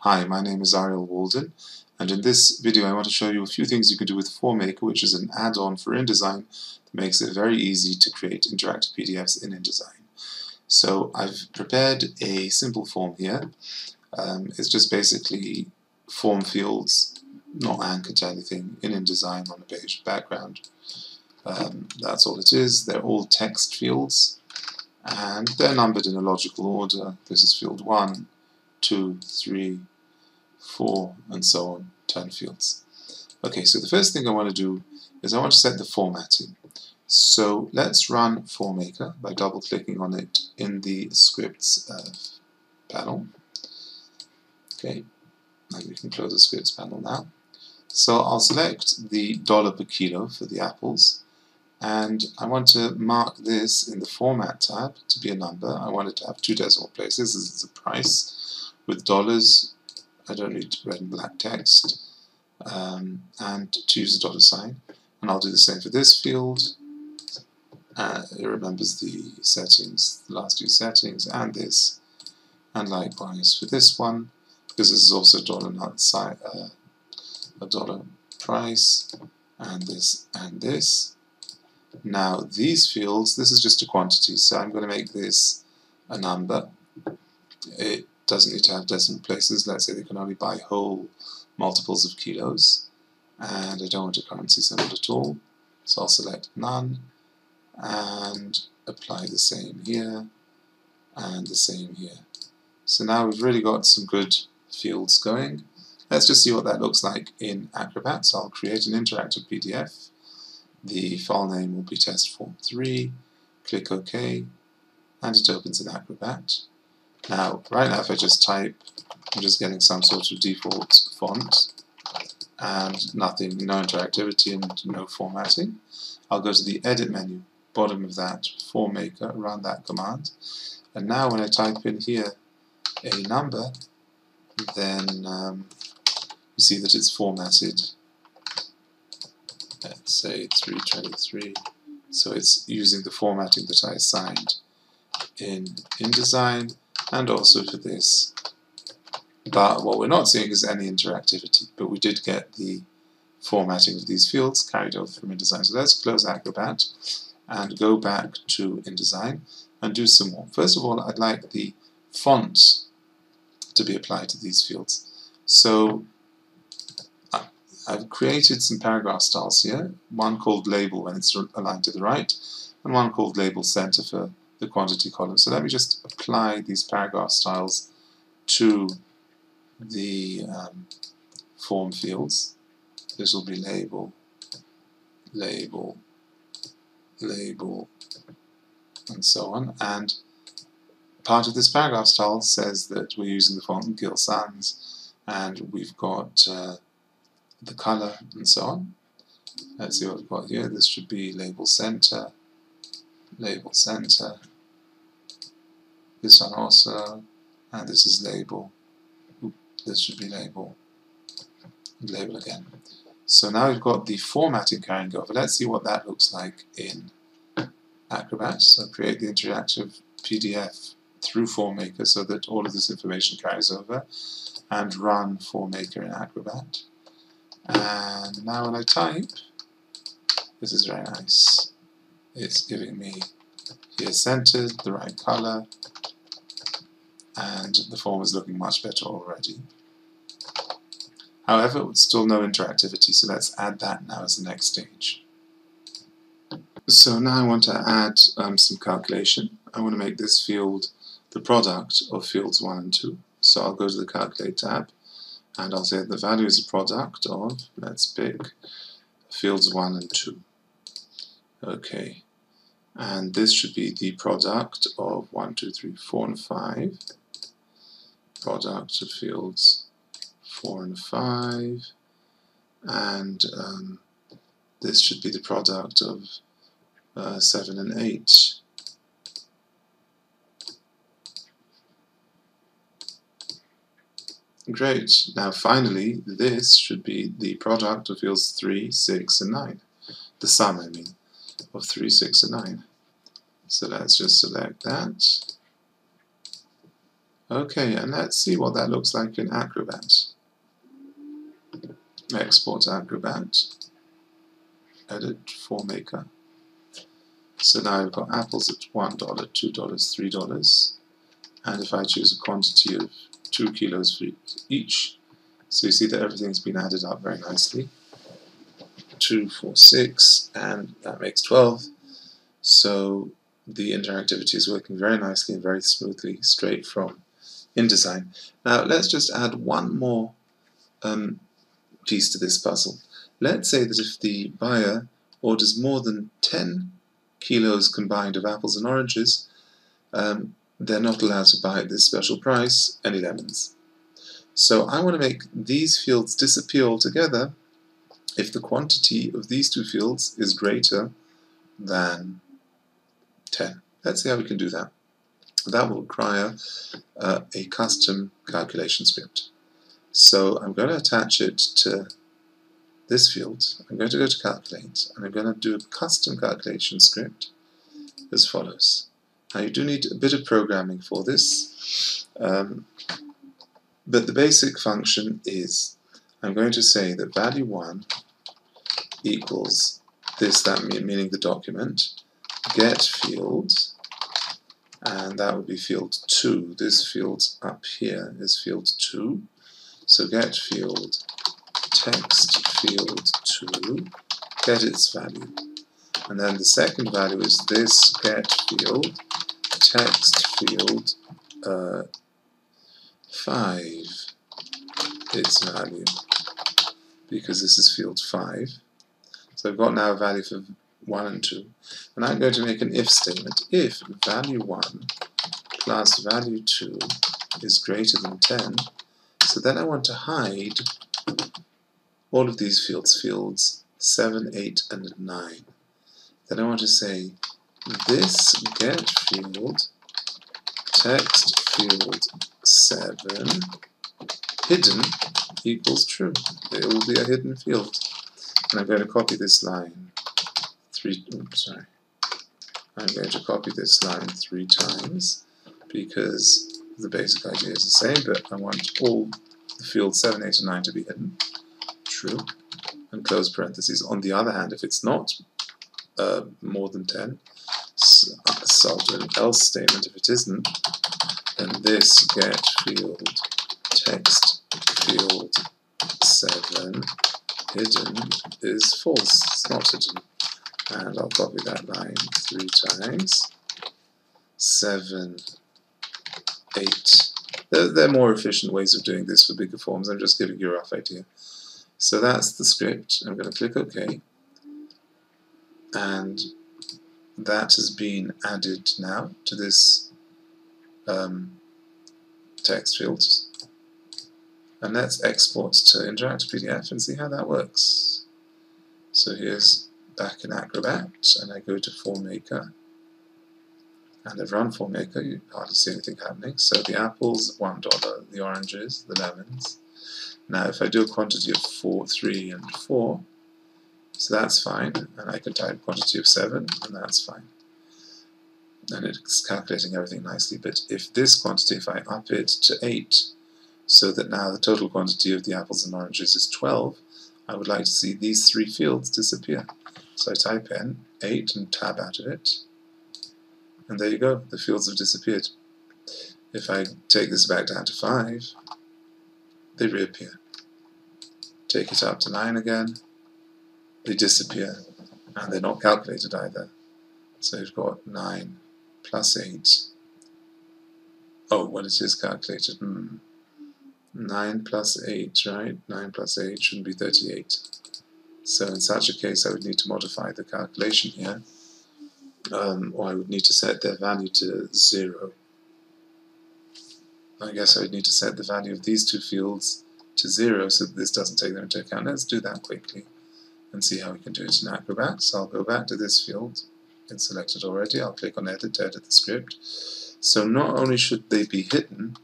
Hi, my name is Ariel Walden, and in this video I want to show you a few things you can do with FormMaker, which is an add-on for InDesign that makes it very easy to create interactive PDFs in InDesign. So I've prepared a simple form here. It's just basically form fields, not anchored to anything, in InDesign on a page background. That's all it is. They're all text fields, and they're numbered in a logical order. This is field 1, 2, 3, 4, and so on, 10 fields. Okay, so the first thing I want to do is I want to set the formatting. So let's run FormMaker by double-clicking on it in the scripts panel. Okay, and we can close the scripts panel now. So I'll select the dollar per kilo for the apples, and I want to mark this in the Format tab to be a number. I want it to have 2 decimal places. This is the price. With dollars, I don't need red and black text, and to use the $sign. And I'll do the same for this field. It remembers the settings, the last 2 settings, and this. And likewise for this one, because this is also a dollar price, and this and this. Now these fields, this is just a quantity, so I'm going to make this a number. It doesn't need to have decimal places. Let's say they can only buy whole multiples of kilos, and I don't want a currency symbol at all, so I'll select none and apply the same here and the same here. So now we've really got some good fields going. Let's just see what that looks like in Acrobat. So I'll create an interactive PDF. The file name will be test form 3, click OK, and it opens in Acrobat. Now, right now if I just type, I'm just getting some sort of default font, and nothing, no interactivity and no formatting. I'll go to the Edit menu, bottom of that, FormMaker, run that command, and now when I type in here a number, then you see that it's formatted. Let's say 323, so it's using the formatting that I assigned in InDesign, and also for this. But what we're not seeing is any interactivity, but we did get the formatting of these fields carried over from InDesign. So let's close Acrobat and go back to InDesign and do some more. First of all, I'd like the font to be applied to these fields. So I've created some paragraph styles here, one called label when it's aligned to the right, and one called label center for the quantity column. So let me just apply these paragraph styles to the form fields. This will be label, label, label, and so on. And part of this paragraph style says that we're using the font Gill Sans, and we've got the color and so on. Let's see what we've got here. This should be label center, label center. This one also, and this is label. This should be label, and label again. So now we've got the formatting carrying over. Let's see what that looks like in Acrobat. So create the interactive PDF through FormMaker so that all of this information carries over, and run FormMaker in Acrobat. And now when I type, this is very nice. It's giving me here centered, the right color, and the form is looking much better already. However, still no interactivity, so let's add that now as the next stage. So now I want to add some calculation. I want to make this field the product of fields 1 and 2. So I'll go to the Calculate tab, and I'll say the value is a product of, let's pick, fields 1 and 2. Okay, and this should be the product of 1, 2, 3, 4, and 5. Product of fields 4 and 5. And this should be the product of 7 and 8. Great. Now finally, this should be the product of fields 3, 6, and 9. The sum, I mean, of 3, 6, and 9. So let's just select that. Okay, and let's see what that looks like in Acrobat. Export to Acrobat, edit FormMaker. So now I've got apples at $1, $2, $3, and if I choose a quantity of 2 kilos for each, so you see that everything's been added up very nicely. 2, 4, 6, and that makes 12. So the interactivity is working very nicely and very smoothly straight from InDesign. Now let's just add one more piece to this puzzle. Let's say that if the buyer orders more than 10 kilos combined of apples and oranges, they're not allowed to buy at this special price any lemons. So I want to make these fields disappear altogether if the quantity of these two fields is greater than 10. Let's see how we can do that. That will require a custom calculation script. So I'm going to attach it to this field. I'm going to go to Calculate, and I'm going to do a custom calculation script as follows. Now you do need a bit of programming for this, but the basic function is I'm going to say that value 1 equals this, that meaning the document, get field, and that would be field 2. This field up here is field 2. So get field text field 2, get its value. And then the second value is this get field text field 5, its value, because this is field 5. So I've got now a value for 1 and 2. And I'm going to make an if statement. If value 1 plus value 2 is greater than 10, so then I want to hide all of these fields, fields 7, 8, and 9. Then I want to say this get field text field 7 hidden equals true. It will be a hidden field. And I'm going to copy this line I'm going to copy this line 3 times because the basic idea is the same, but I want all the fields 7, 8, and 9 to be hidden. True. And close parentheses. On the other hand, if it's not more than 10, so I'll do an else statement. If it isn't, then this get field text field 7 hidden is false. It's not hidden. And I'll copy that line 3 times. 7, 8. There are more efficient ways of doing this for bigger forms. I'm just giving you a rough idea. So that's the script. I'm going to click OK. And that has been added now to this text field. And let's export to interactive PDF and see how that works. So here's back in Acrobat, and I go to FormMaker. And I've run FormMaker, you hardly see anything happening. So the apples, $1, the oranges, the lemons. Now if I do a quantity of 4, 3, and 4, so that's fine, and I can type quantity of 7, and that's fine. And it's calculating everything nicely, but if this quantity, if I up it to 8, so that now the total quantity of the apples and oranges is 12, I would like to see these 3 fields disappear. So I type in 8 and tab out of it, and there you go, the fields have disappeared. If I take this back down to 5, they reappear. Take it up to 9 again, they disappear, and they're not calculated either. So you've got 9 plus 8. Oh, well, it is calculated. 9 plus 8, right? 9 plus 8 shouldn't be 38. So in such a case, I would need to modify the calculation here, or I would need to set their value to 0. I guess I would need to set the value of these 2 fields to 0 so that this doesn't take them into account. Let's do that quickly and see how we can do it in Acrobat. So I'll go back to this field. It's selected already. I'll click on Edit to edit the script. So not only should they be hidden,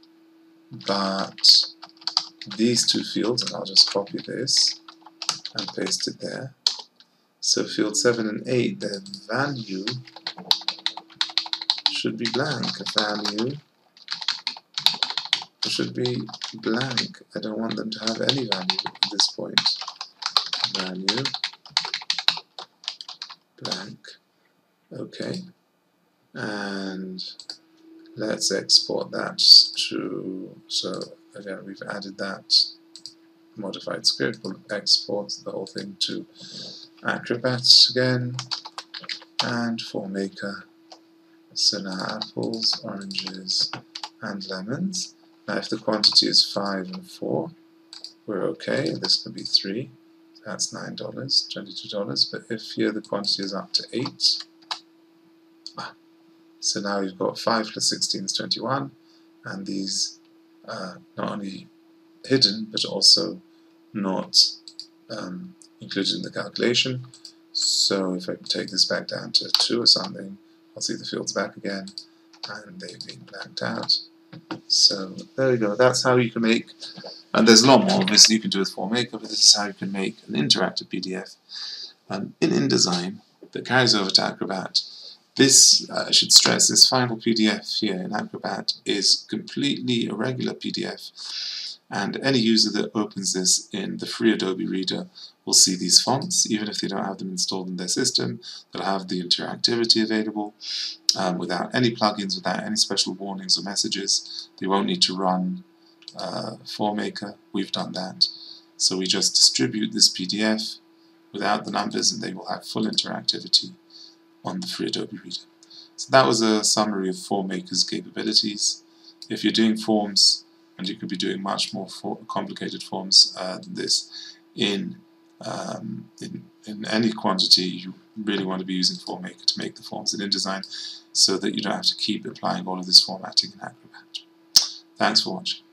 but these 2 fields, and I'll just copy this and paste it there. So field 7 and 8, their value should be blank. Value should be blank. I don't want them to have any value at this point. Value blank. Okay, and let's export that to, so again we've added that modified script. We'll export the whole thing to Acrobat again, and FormMaker. So now apples, oranges, and lemons. Now if the quantity is 5 and 4, we're okay. This could be 3. That's $9, $22. But if here the quantity is up to 8, so now you've got 5 plus 16 is 21, and these are not only hidden but also not included in the calculation. So if I take this back down to 2 or something, I'll see the fields back again, and they've been blanked out. So there we go. That's how you can make, and there's a lot more obviously you can do with FormMaker, but this is how you can make an interactive PDF in InDesign that carries over to Acrobat. This, I should stress, this final PDF here in Acrobat is completely a regular PDF, and any user that opens this in the free Adobe Reader will see these fonts, even if they don't have them installed in their system. They'll have the interactivity available without any plugins, without any special warnings or messages. They won't need to run FormMaker. We've done that. So we just distribute this PDF without the numbers, and they will have full interactivity on the free Adobe Reader. So that was a summary of FormMaker's capabilities. If you're doing forms, and you can be doing much more complicated forms than this in any quantity, you really want to be using FormMaker to make the forms in InDesign so that you don't have to keep applying all of this formatting in Acrobat. Thanks for watching.